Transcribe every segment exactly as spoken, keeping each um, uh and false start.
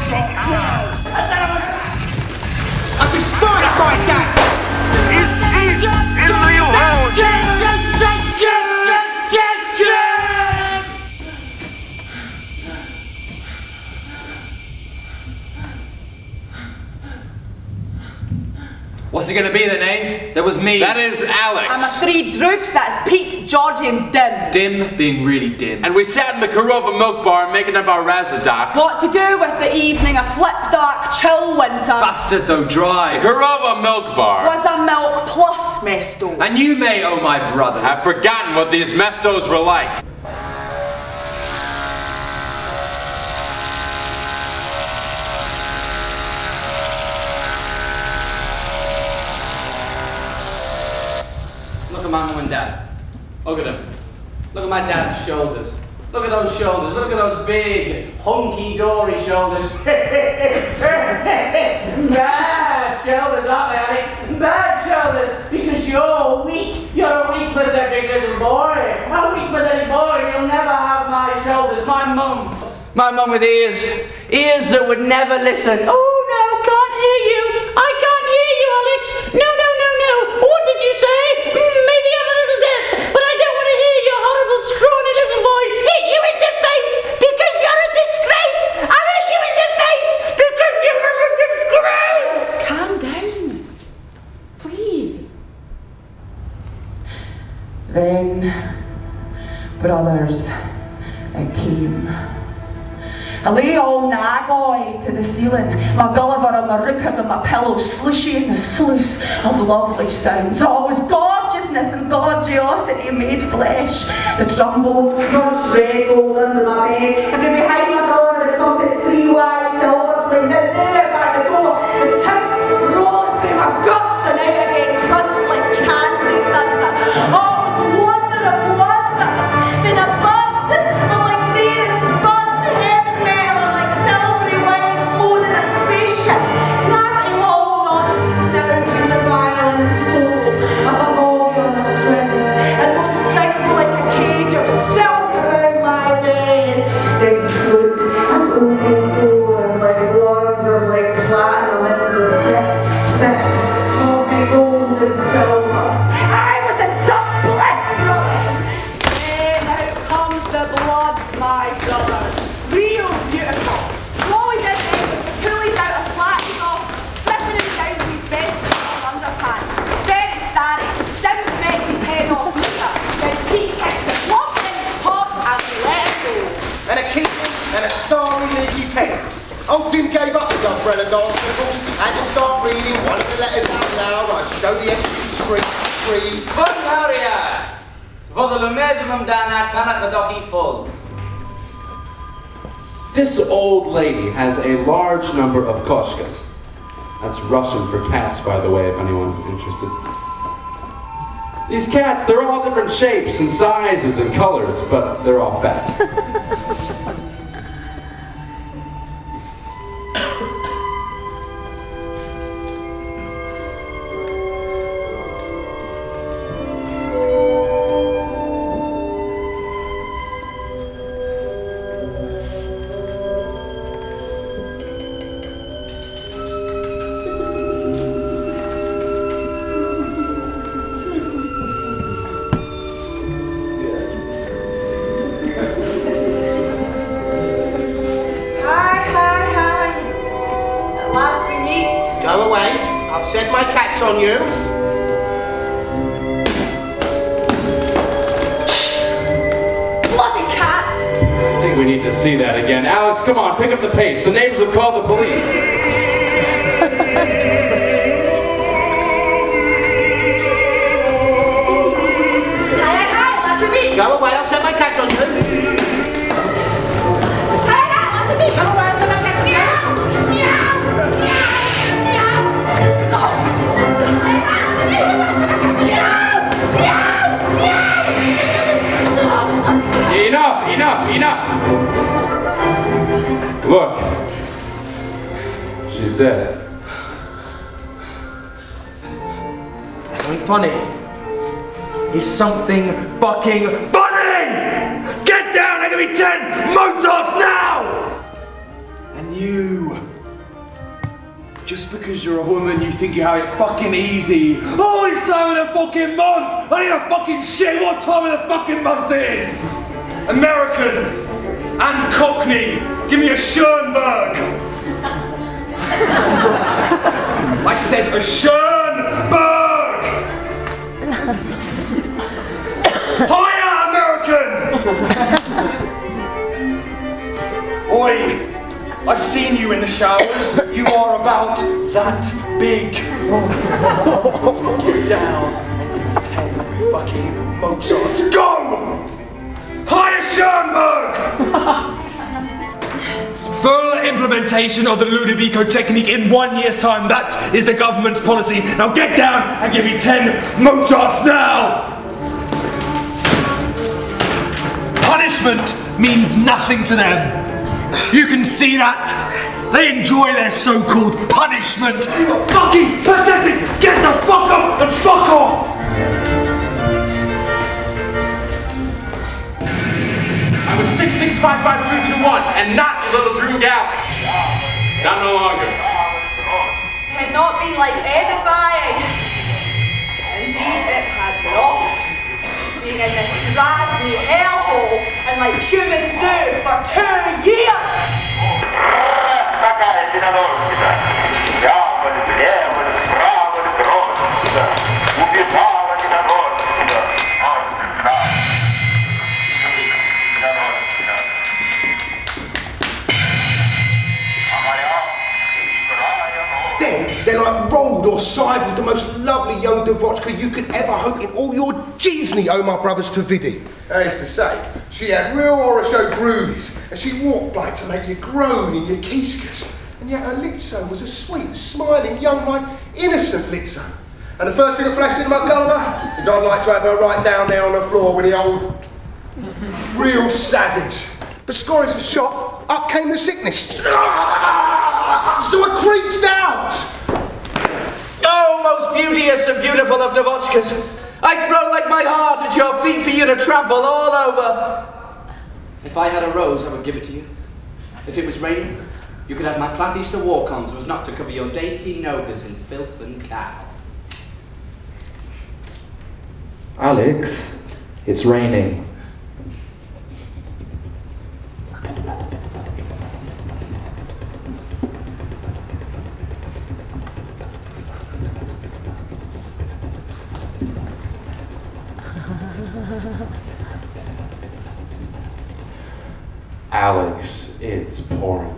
shots now! I despise my dad! He's, he's in the hole! What's it gonna be then, eh? That was me. That is Alex. I'm a three droogs, that's Pete, Georgie and Dim. Dim being really dim. And we sat in the Karova milk bar making up our Razadocs. What to do with the evening, a flip dark, chill winter. Bastard though dry. Karova milk bar. Was a milk plus mesto. And you may, oh my brothers. I've forgotten what these mestos were like. Look at my mum and dad. Look at them. Look at my dad's shoulders. Look at those shoulders. Look at those big, hunky-dory shoulders. Bad shoulders, aren't they, Alex? Bad shoulders, because you're weak. You're a weak, pathetic little boy. A weak, pathetic boy. You'll never have my shoulders. My mum. My mum with ears. Ears that would never listen. Oh, no, can't hear you. I can't hear you, Alex. No, no, no, no. What did you say? Mm, maybe I'm a little deaf, but I don't want to hear your horrible, scrawny little voice hit you in the face because you're a disgrace. I'll hit you in the face because you're a disgrace. Calm down. Please. Then, brothers, it came. I lay all nag-eye to the ceiling, my Gulliver and my rookers and my pillow slushy in the sluice of lovely sounds. Oh, it was gorgeousness and gorgeosity made flesh. The trombones crunched red gold under my bed, and from behind my door the trumpet's three wide silver flame. Then there by the door, the tips rolling through my guts and out again, crunched like candy thunder. Oh, it was wonder of wonders. Then a bud of like greatest spun heaven metal and like silvery wine flowed in a spaceship. Gravity all nonsense now came the violin solo above all your strings, and those strings were like a cage of silk around my bed. They flute and open door like wands of like platinum into the thick, thick, toffee gold and silver. I was in some bliss, brothers. Then out comes the blood, my brothers. Real beautiful. So all we did then was to pull his out of flat soft, stripping him down to his vest and long underpants. Very starry. Dim smacks his head off liquor. Then Pete kicks it plump in his pot and we let it go. And a keeping and a starry leaky pen. Old Dim gave up his umbrella dance symbols and to start reading one of the letters out loud. I show the empty street trees. Bonmaria! Vodolumezumum danat panachadoki full. This old lady has a large number of koshkas. That's Russian for cats, by the way, if anyone's interested. These cats, they're all different shapes and sizes and colors, but they're all fat. Go away. I've set my cats on you. Bloody cat! I think we need to see that again. Alex, come on, pick up the pace. The neighbors have called the police. Hi, hi, last we meet. Go away. I'll set my cats on you. Hi, hi, last we meet. Go away, I'll set my cats on you. Meow, meow. Enough, enough, enough! Look. She's dead. Something funny. Is something fucking funny! Get down! I give me ten motos now! And you Just because you're a woman, you think you have it fucking easy. Oh, it's time of the fucking month! I need a fucking shit what time of the fucking month it is! American and Cockney, give me a Schoenberg! I said a Schoenberg! Hiya, American! Oi! I've seen you in the showers. You are about that big. Get down and give me ten fucking Mozarts. Go! Hiya, Schoenberg! Full implementation of the Ludovico technique in one year's time. That is the government's policy. Now get down and give me ten Mozarts now! Punishment means nothing to them. You can see that. They enjoy their so-called punishment. You're fucking pathetic! Get the fuck up and fuck off! I was six six five five three two one and not your little Drew Galax. Not no longer. It had not been like edifying. Indeed, it had not. Being in this grassy hellhole and like human soup for two years. They're like rolled or side with the most lovely young Devotchka you could ever hope in all your Jeezney, oh my brothers to Vidi. That is to say, she had real horror show groovies, and she walked like to make you groan in your kishkas. And yet her Litso was a sweet, smiling, young, like, innocent Litso. And the first thing that flashed into my Gulliver is I'd like to have her right down there on the floor with the old, real savage. But scoring's a shot, up came the sickness. So I creeped out. Oh, most beauteous and beautiful of Devotchkas, I throw like my heart at your feet for you to trample all over. If I had a rose, I would give it to you. If it was raining, you could have my platties to walk on so as not to cover your dainty nogas in filth and cow. Alex, it's raining. Alex, it's pouring.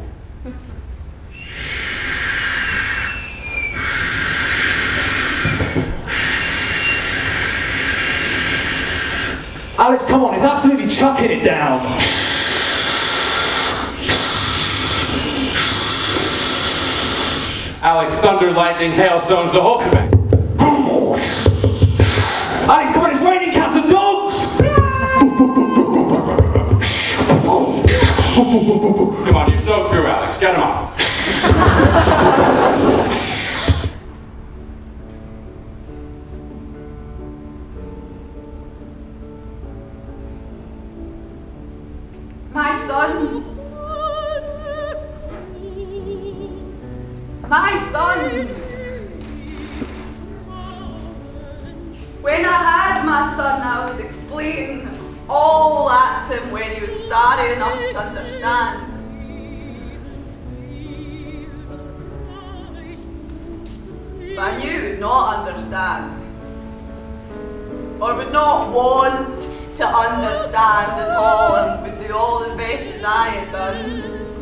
Alex, come on, it's absolutely chucking it down. Alex, thunder, lightning, hailstones, the whole shebang. Alex, come on, it's raining cats and dogs! Come on, you're so through, Alex. Get him off. My son. My son. When I had my son, I would explain all that to him when he was starry enough to understand. But I knew he would not understand. Or would not want to understand at all and would do all the veshes I had done.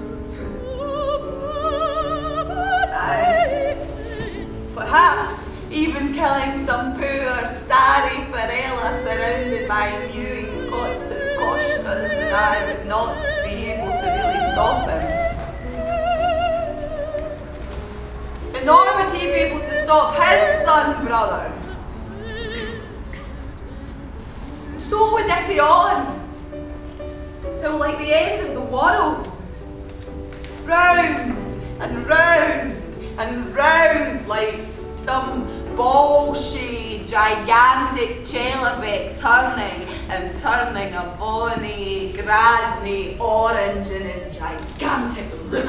Aye. Perhaps even killing some poor starry Farella surrounded by mewing cots and koshkas, and I would not be able to really stop him. But nor would he be able to stop his son brothers. So would Dicky on, till like the end of the world. Round and round and round like some bolshy, gigantic Chelavik turning and turning a bonny, grasny orange in his gigantic root.